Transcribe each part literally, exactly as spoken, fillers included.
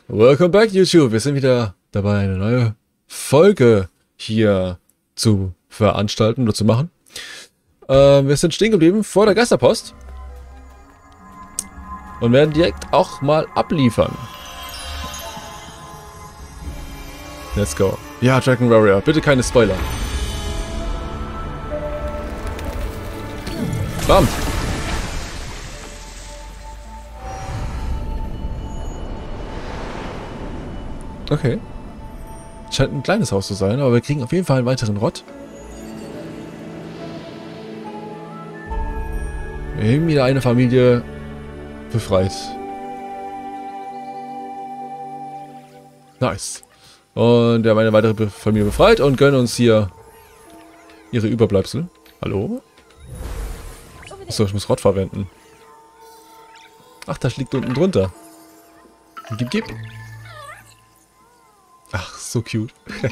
Welcome back, YouTube. Wir sind wieder dabei, eine neue Folge hier zu veranstalten oder zu machen. Ähm, wir sind stehen geblieben vor der Geisterpost und werden direkt auch mal abliefern. Let's go. Ja, Dragon Warrior, bitte keine Spoiler. Bam! Okay. Scheint ein kleines Haus zu sein, aber wir kriegen auf jeden Fall einen weiteren Rott. Wir haben wieder eine Familie befreit. Nice. Und wir haben eine weitere Be Familie befreit und gönnen uns hier ihre Überbleibsel. Hallo? Achso, ich muss Rott verwenden. Ach, das liegt unten drunter. Gib, gib. Ach, so cute.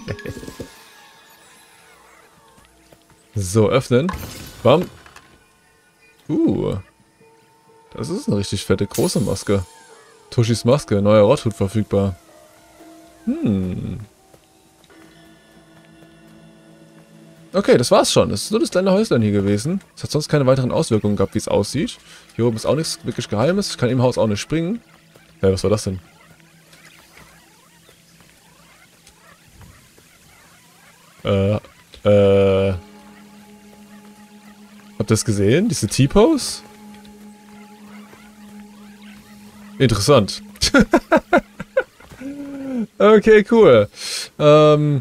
So, öffnen. Bam. Uh. Das ist eine richtig fette, große Maske. Toshis Maske, neuer Rotthut verfügbar. Hm. Okay, das war's schon. Das ist nur das kleine Häuslein hier gewesen. Es hat sonst keine weiteren Auswirkungen gehabt, wie es aussieht. Hier oben ist auch nichts wirklich Geheimes. Ich kann im Haus auch nicht springen. Ja, was war das denn? Äh, äh. Habt ihr das gesehen? Diese T-Pose? Interessant. Okay, cool. Ähm.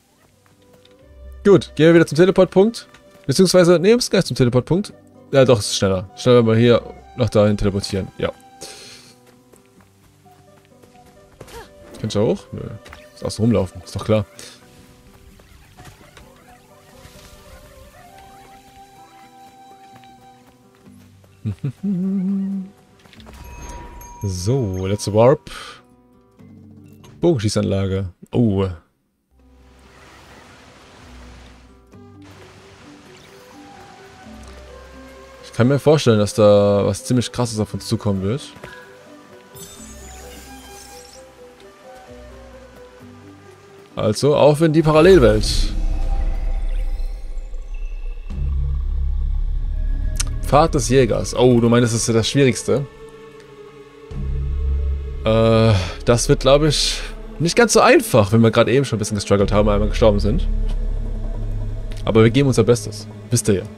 Gut, gehen wir wieder zum Teleportpunkt. Beziehungsweise, ne, wir müssen gleich zum Teleportpunkt. Ja, doch, es ist schneller. Schneller mal hier nach dahin teleportieren. Ja. Könnt ihr hoch? Nö. Ist außen rumlaufen, ist doch klar. So, let's warp. Bogenschießanlage. Oh. Ich kann mir vorstellen, dass da was ziemlich Krasses auf uns zukommen wird. Also, auf in die Parallelwelt. Pfad des Jägers. Oh, du meinst, das ist ja das Schwierigste. Äh, das wird, glaube ich, nicht ganz so einfach, wenn wir gerade eben schon ein bisschen gestruggelt haben, einmal gestorben sind. Aber wir geben unser Bestes. Wisst ihr ja.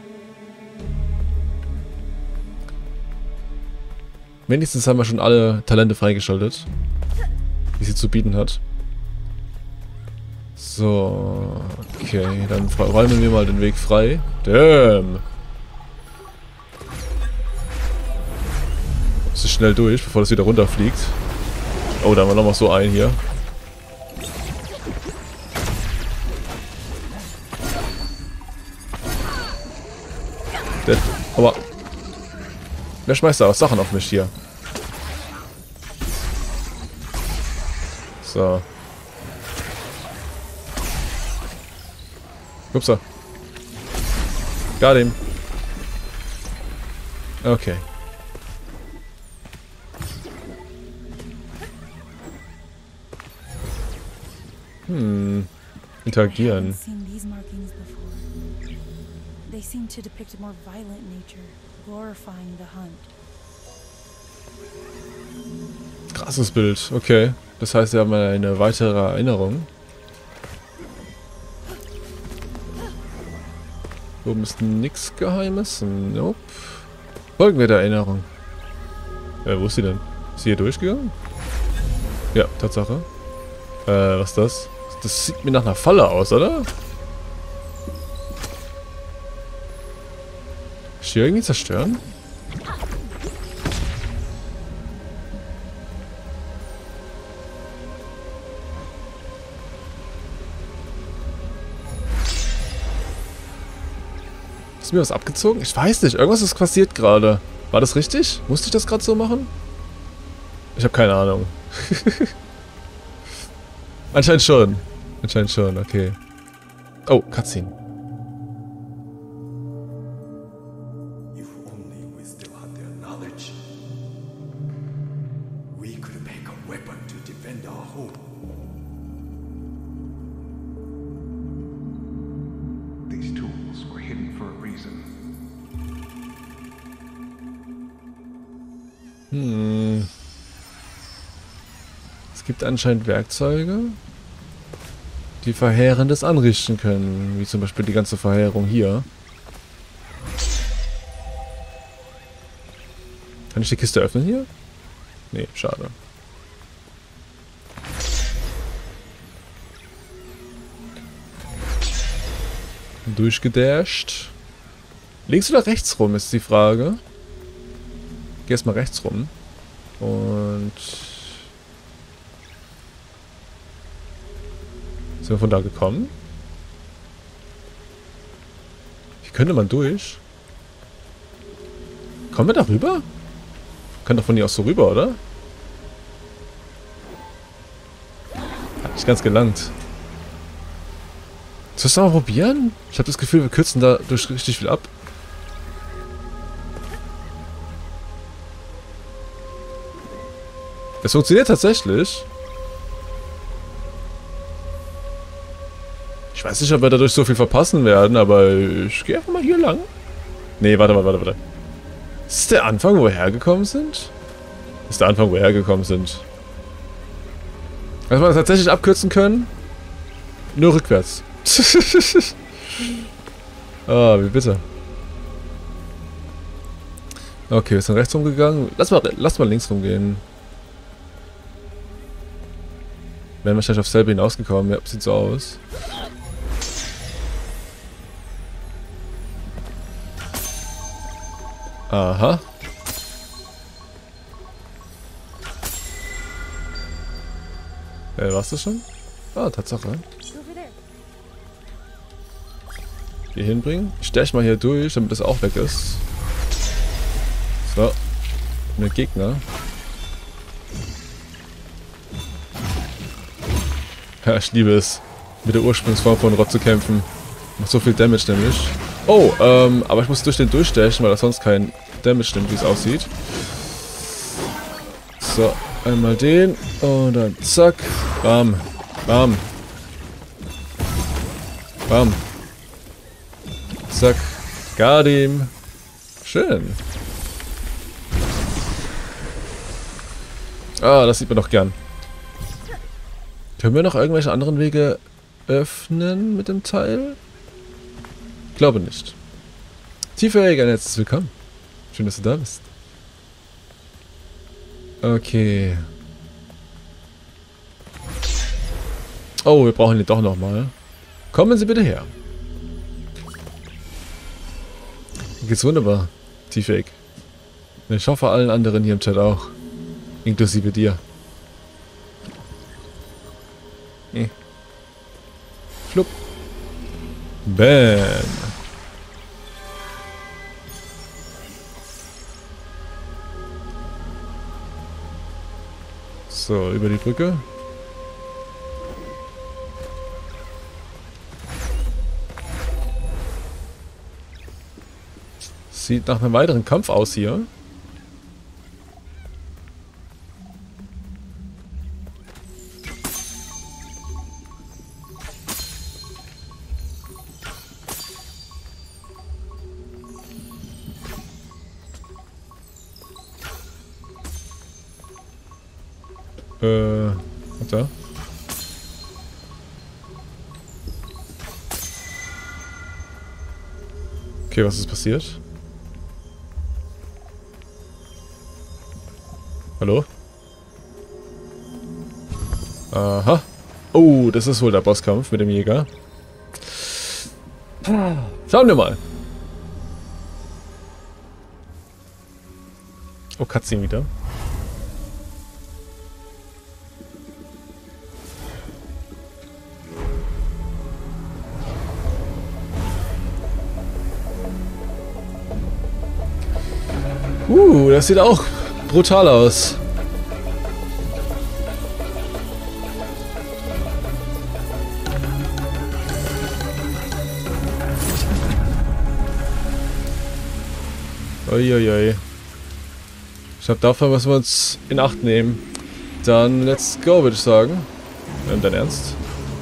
Wenigstens haben wir schon alle Talente freigeschaltet, die sie zu bieten hat. So, okay, dann räumen wir mal den Weg frei. Damn! Das ist schnell durch, bevor das wieder runterfliegt. Oh, da haben wir nochmal so einen hier. Der, aber... Wer schmeißt da was Sachen auf mich hier? So. Upsa. Got him. Okay. Hm. Interagieren. They seem to depict a more violent nature, glorifying the hunt. Krasses Bild, okay. Das heißt, wir haben eine weitere Erinnerung. Oben ist nichts Geheimes. Nope. Folgen wir der Erinnerung. Äh, wo ist sie denn? Ist sie hier durchgegangen? Ja, Tatsache. Äh, was ist das? Das sieht mir nach einer Falle aus, oder? Ist hier irgendwie zerstören? Ist mir was abgezogen? Ich weiß nicht. Irgendwas ist passiert gerade. War das richtig? Musste ich das gerade so machen? Ich habe keine Ahnung. Anscheinend schon. Anscheinend schon, okay. Oh, Cutscene. If only we still had their knowledge, we could make a weapon to defend our home. These tools were hidden for a reason. Hm. Es gibt anscheinend Werkzeuge, die Verheerendes anrichten können. Wie zum Beispiel die ganze Verheerung hier. Kann ich die Kiste öffnen hier? Nee, schade. Durchgedasht. Links oder rechts rum ist die Frage. Geh erstmal rechts rum. Und... Sind wir von da gekommen? Hier könnte man durch. Kommen wir da rüber? Kann doch von hier aus so rüber, oder? Hat nicht ganz gelangt. Sollst du mal probieren? Ich habe das Gefühl, wir kürzen da durch richtig viel ab. Es funktioniert tatsächlich. Ich weiß nicht, ob wir dadurch so viel verpassen werden, aber ich gehe einfach mal hier lang. Nee, warte mal, warte, warte. Ist das der Anfang, wo wir hergekommen sind? Das ist der Anfang, wo wir hergekommen sind. Dass wir das tatsächlich abkürzen können? Nur rückwärts. Ah, wie bitte. Okay, wir sind rechts rumgegangen. Lass mal, lass mal links rumgehen. Wären wahrscheinlich auf selbe hinausgekommen. Ja, sieht so aus. Aha. Äh, war's das schon? Ah, Tatsache. Hier hinbringen. Ich stech mal hier durch, damit das auch weg ist. So. Eine Gegner. Ja, ich liebe es, mit der Ursprungsform von Rot zu kämpfen. Macht so viel Damage nämlich. Oh, ähm, aber ich muss durch den durchstechen, weil er sonst kein Damage nimmt, wie es aussieht. So, einmal den und dann zack. Bam. Bam. Bam. Zack. Got him. Schön. Ah, das sieht man doch gern. Können wir noch irgendwelche anderen Wege öffnen mit dem Teil? Glaube nicht. Tiefjäger, herzlich willkommen. Schön, dass du da bist. Okay. Oh, wir brauchen ihn doch nochmal. Kommen Sie bitte her. Geht's wunderbar, Tiefjäger. Ich hoffe allen anderen hier im Chat auch. Inklusive dir. Eh. Flupp. Bam. So, über die Brücke. Sieht nach einem weiteren Kampf aus hier. Äh, warte. Okay, was ist passiert? Hallo? Aha. Oh, das ist wohl der Bosskampf mit dem Jäger. Schauen wir mal. Oh, Cutscene wieder. Uh, das sieht auch brutal aus. Uiuiui. Ich glaube, dafür müssen wir uns in Acht nehmen. Dann let's go, würde ich sagen. Ähm, dein Ernst?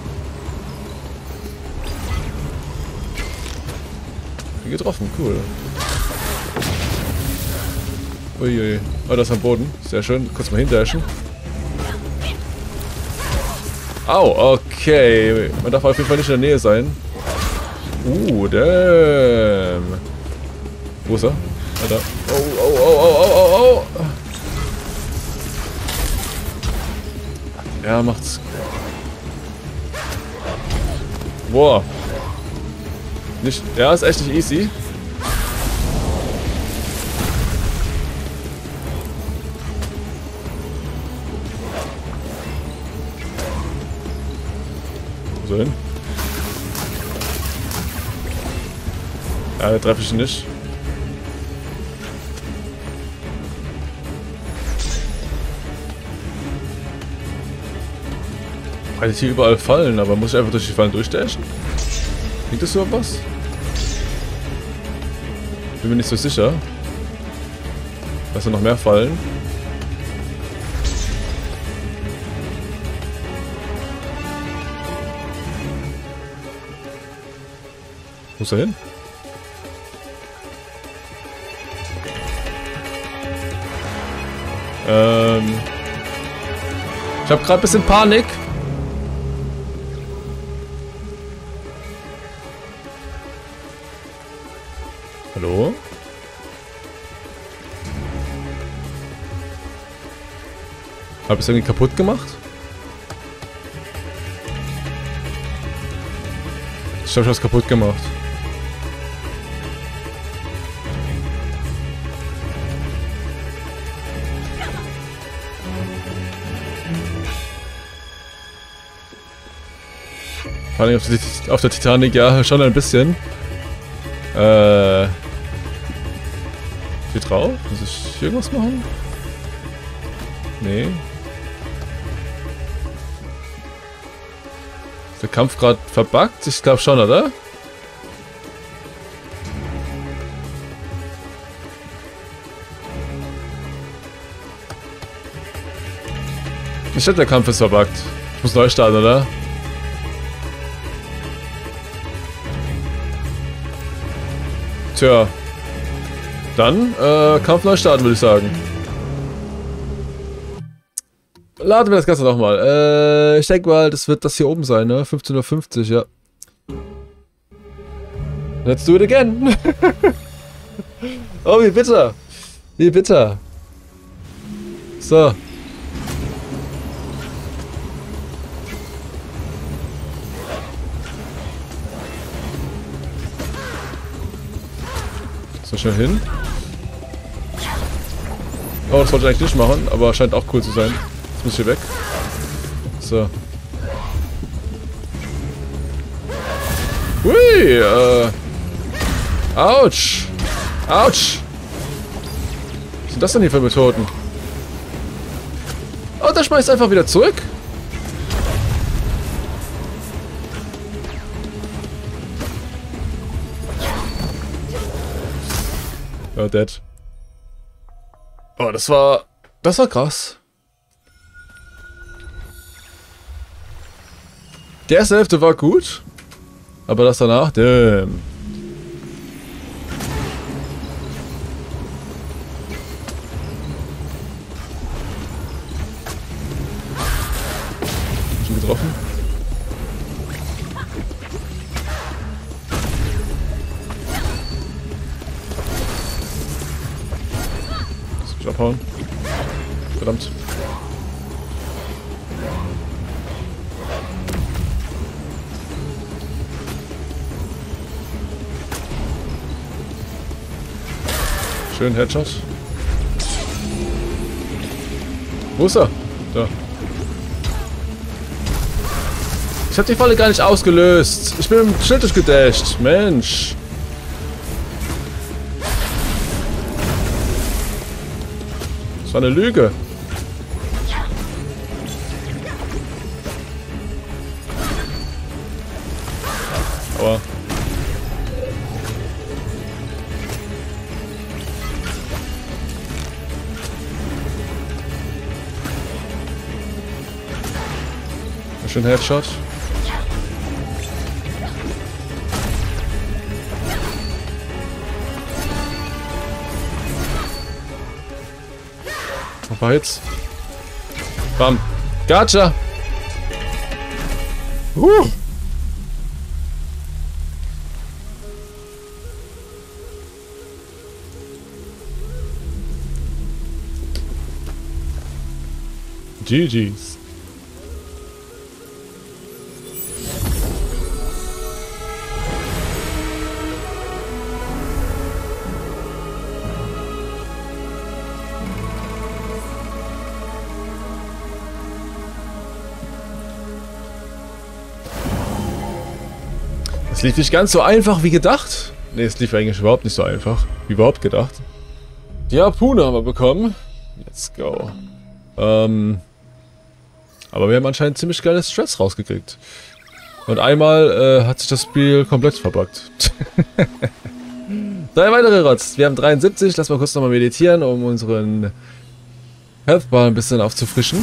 Bin getroffen, cool. Uiui. Oh, das ist am Boden. Sehr schön. Kurz mal hindashen. Au, okay. Man darf auf jeden Fall nicht in der Nähe sein. Uh, damn. Wo ist er? Alter. Oh, oh, oh, oh, oh, oh, oh. Er macht's. Boah. Nicht. Ja, ist echt nicht easy. So hin. Ja, da treffe ich ihn nicht. Kann ich hier überall fallen, aber muss ich einfach durch die Fallen durchdashen? Klingt das so was? Bin mir nicht so sicher. Dass da noch mehr fallen. Wo ist er hin? Ähm. Ich habe gerade ein bisschen Panik. Hallo? Hab ich es irgendwie kaputt gemacht? Ich habe was kaputt gemacht. Vor allem auf, die, auf der Titanic, ja, schon ein bisschen. Äh. Hier drauf? Muss ich hier irgendwas machen? Nee. Ist der Kampf gerade verbuggt? Ich glaube schon, oder? Ich glaube, der Kampf ist verbuggt. Ich muss neu starten, oder? Tja. Dann, äh, Kampf neu starten, würde ich sagen. Laden wir das Ganze nochmal. Äh, ich denke mal, das wird das hier oben sein, ne? fünfzehn Uhr fünfzig, ja. Let's do it again. Oh, wie bitter. Wie bitter. So. So schnell hin. Oh, das wollte ich eigentlich nicht machen, aber scheint auch cool zu sein. Jetzt muss ich hier weg. So. Hui, äh. Autsch. Autsch. Was sind das denn hier für Methoden? Oh, der schmeißt einfach wieder zurück. Oh, dead. Oh, das war... Das war krass. Die erste Hälfte war gut. Aber das danach... Damn. Schon getroffen? Abhauen. Verdammt. Schön Headshot. Wo ist er? Da. Ich hab die Falle gar nicht ausgelöst. Ich bin im Schild durchgedasht. Mensch. Das war eine Lüge. Aber... Schön Headshot. Ein paar Hits. Bam. Gotcha. Uh. G G's. Es lief nicht ganz so einfach wie gedacht. Ne, es lief eigentlich überhaupt nicht so einfach wie überhaupt gedacht. Die Harpune haben wir bekommen. Let's go. Ähm... Aber wir haben anscheinend ziemlich geile Strats rausgekriegt. Und einmal äh, hat sich das Spiel komplett verbuggt. Drei weitere Rots. Wir haben dreiundsiebzig. Lass mal kurz nochmal meditieren, um unseren Health Bar ein bisschen aufzufrischen.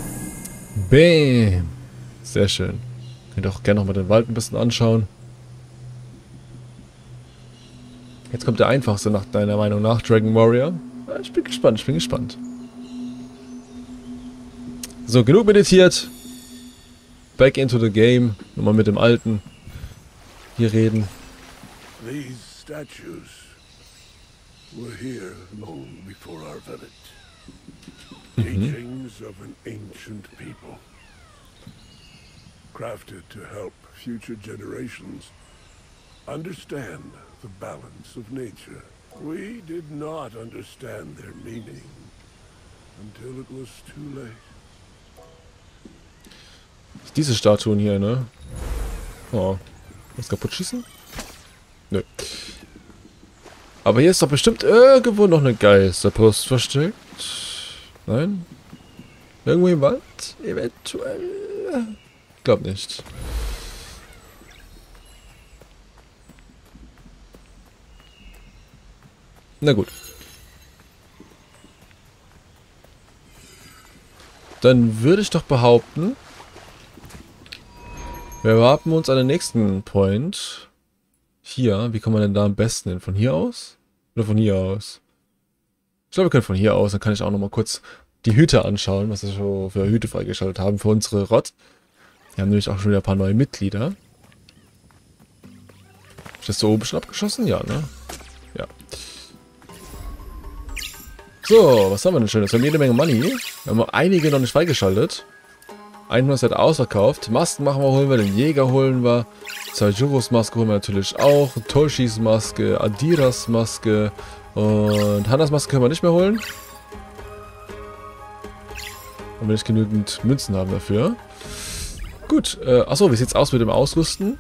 Bam. Sehr schön. Könnt auch gerne nochmal den Wald ein bisschen anschauen. Jetzt kommt der einfachste nach deiner Meinung nach, Dragon Warrior. Ich bin gespannt, ich bin gespannt. So, genug meditiert. Back into the game. Nochmal mit dem Alten hier reden. These statues were here long before our village. Teachings of an ancient people. Crafted to help future generations understand the balance of nature. We did not understand their meaning until it was too late. Diese Statuen hier, ne? Oh. Was kaputt schießen? Nö. Aber hier ist doch bestimmt irgendwo noch eine Geisterpost versteckt. Nein? Irgendwo im Wald? Eventuell? Glaub nicht. Na gut. Dann würde ich doch behaupten, wir warten uns an den nächsten Point. Hier. Wie kommt man denn da am besten hin? Von hier aus? Oder von hier aus? Ich glaube, wir können von hier aus. Dann kann ich auch nochmal kurz die Hüte anschauen, was wir so für Hüte freigeschaltet haben für unsere Rot. Wir haben nämlich auch schon wieder ein paar neue Mitglieder. Ist das so oben schon abgeschossen? Ja, ne? Ja. So, was haben wir denn Schönes? Wir haben jede Menge Money. Wir haben noch einige noch nicht freigeschaltet. hundert hat ausverkauft. Masken machen wir, holen wir. Den Jäger holen wir. Sajuros Maske holen wir natürlich auch. Toshis Maske. Adiras Maske. Und Hannas Maske können wir nicht mehr holen. Wenn wir nicht genügend Münzen haben dafür. Gut. Äh, achso, wie sieht's aus mit dem Ausrüsten?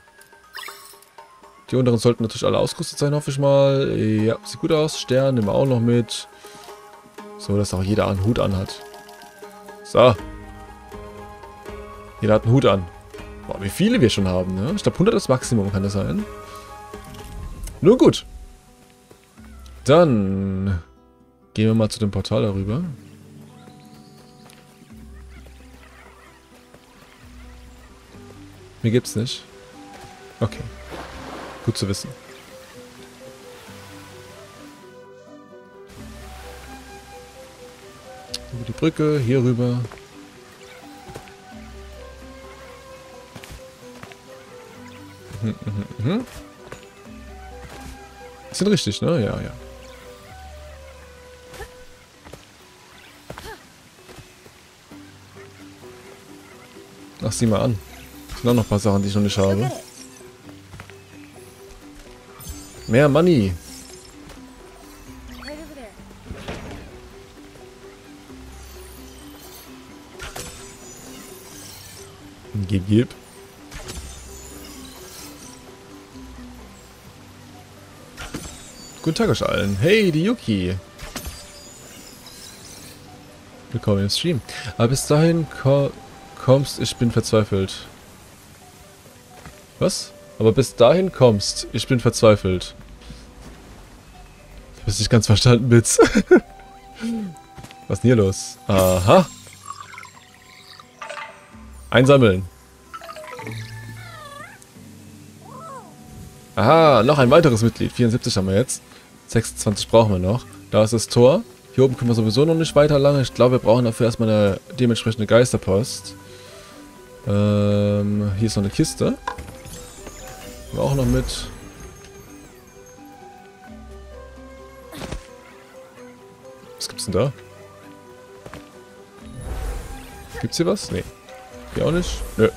Die unteren sollten natürlich alle ausgerüstet sein, hoffe ich mal. Ja, sieht gut aus. Stern nehmen wir auch noch mit. So, dass auch jeder einen Hut anhat. So. Jeder hat einen Hut an. Boah, wie viele wir schon haben, ne? Ich glaube, hundert ist Maximum, kann das sein. Nun gut. Dann gehen wir mal zu dem Portal darüber. Mir gibt's nicht. Okay. Gut zu wissen. Über die Brücke, hier rüber. Mhm, mhm, mhm. Sind richtig, ne? Ja, ja. Ach, sieh mal an. Es sind auch noch ein paar Sachen, die ich noch nicht habe. Mehr Money. Gib, gib. Guten Tag euch allen. Hey, die Yuki. Willkommen im Stream. Aber bis dahin ko kommst, ich bin verzweifelt. Was? Aber bis dahin kommst, ich bin verzweifelt. Ich hab's nicht ganz verstanden, Bits. Was ist denn hier los? Aha. Einsammeln. Aha, noch ein weiteres Mitglied. vierundsiebzig haben wir jetzt. sechsundzwanzig brauchen wir noch. Da ist das Tor. Hier oben können wir sowieso noch nicht weiter lang. Ich glaube, wir brauchen dafür erstmal eine dementsprechende Geisterpost. Ähm, hier ist noch eine Kiste. Haben wir auch noch mit. Was gibt's denn da? Gibt's hier was? Nee. Hier auch nicht? Nö.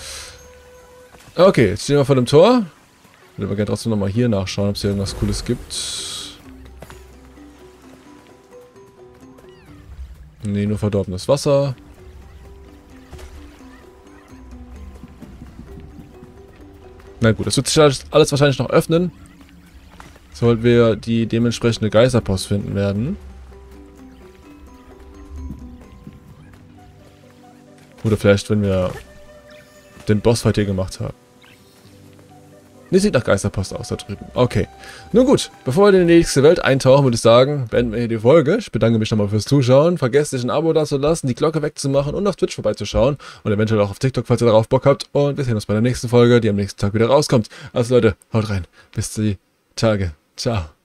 Okay, jetzt stehen wir vor dem Tor. Ich würde aber gerne trotzdem nochmal hier nachschauen, ob es hier irgendwas Cooles gibt. Nee, nur verdorbenes Wasser. Na gut, das wird sich alles wahrscheinlich noch öffnen. Sobald wir die dementsprechende Geisterpost finden werden. Oder vielleicht, wenn wir den Bossfight hier gemacht haben. Ne, sieht nach Geisterpost aus da drüben. Okay. Nun gut, bevor wir in die nächste Welt eintauchen, würde ich sagen, beenden wir hier die Folge. Ich bedanke mich nochmal fürs Zuschauen. Vergesst nicht ein Abo dazulassen, die Glocke wegzumachen und auf Twitch vorbeizuschauen. Und eventuell auch auf TikTok, falls ihr darauf Bock habt. Und wir sehen uns bei der nächsten Folge, die am nächsten Tag wieder rauskommt. Also Leute, haut rein. Bis die Tage. Ciao.